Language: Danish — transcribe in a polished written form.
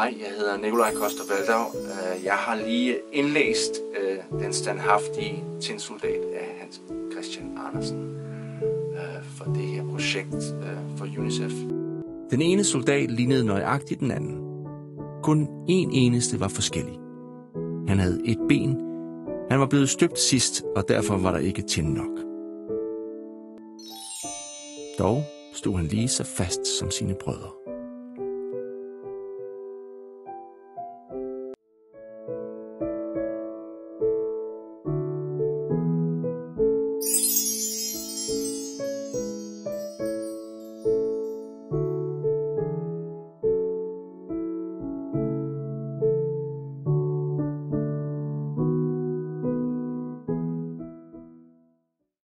Hej, jeg hedder Nikolaj Koster-Valdau. Jeg har lige indlæst Den standhaftige tinsoldat af Hans Christian Andersen for det her projekt for UNICEF. Den ene soldat lignede nøjagtigt den anden. Kun en eneste var forskellig. Han havde et ben. Han var blevet støbt sidst, og derfor var der ikke tind nok. Dog stod han lige så fast som sine brødre.